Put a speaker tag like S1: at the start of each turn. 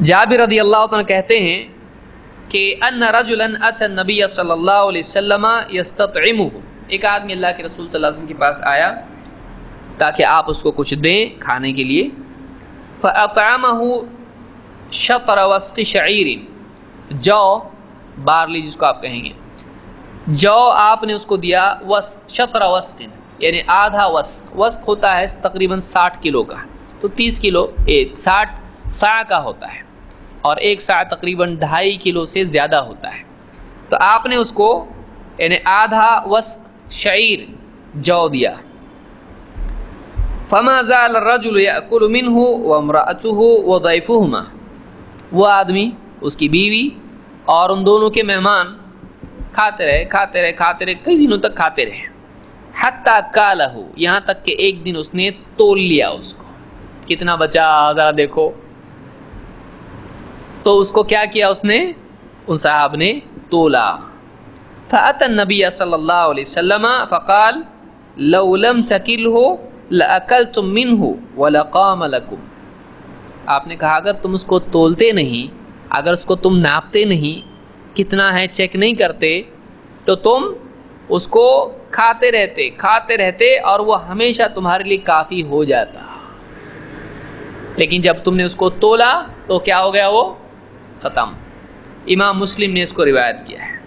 S1: جابر رضی اللہ عنہ کہتے ہیں کہ ان رجلا اتى النبي صلی اللہ علیہ وسلم یستطعمہ، ایک آدمی اللہ کے رسول صلی اللہ علیہ وسلم کے پاس آیا تاکہ آپ اس کو کچھ دیں کھانے کے لیے. فاطعمہ شطر وسق شعیر، جو بارلی جس کو آپ کہیں گے، جو آپ نے اس کو دیا شطر وسق یعنی آدھا وسق. وسق ہوتا ہے تقریباً 60 کلو کا، تو 30 کلو 60 سا کا ہوتا ہے، اور ایک سا تقریباً 2.5 کلو سے زیادہ ہوتا ہے. تو آپ نے اس کو یعنی آدھا وسق شعیر جو دیا. فما زال الرجل یأکل منہ وامرأته وضیفہما، وہ آدمی، اس کی بیوی اور ان دونوں کے مہمان کھاتے رہے کئی دنوں تک کھاتے رہے. حتی کالہ، یہاں تک کہ ایک دن اس نے تول لیا اس کو، کتنا بچا ذرا دیکھو. تو اس کو کیا کیا اس نے، ان صاحب نے تولا. فأتى النبي صلی اللہ علیہ وسلم فقال لو لم تکلہ لأکلتم منہ ولقام لکم. آپ نے کہا اگر تم اس کو تولتے نہیں، اگر اس کو تم ناپتے نہیں، کتنا ہے چیک نہیں کرتے، تو تم اس کو کھاتے رہتے اور وہ ہمیشہ تمہارے لیے کافی ہو جاتا. لیکن جب تم نے اس کو تولا تو کیا ہو گیا، وہ ختم. امام مسلم نے اس کو روایت کیا ہے.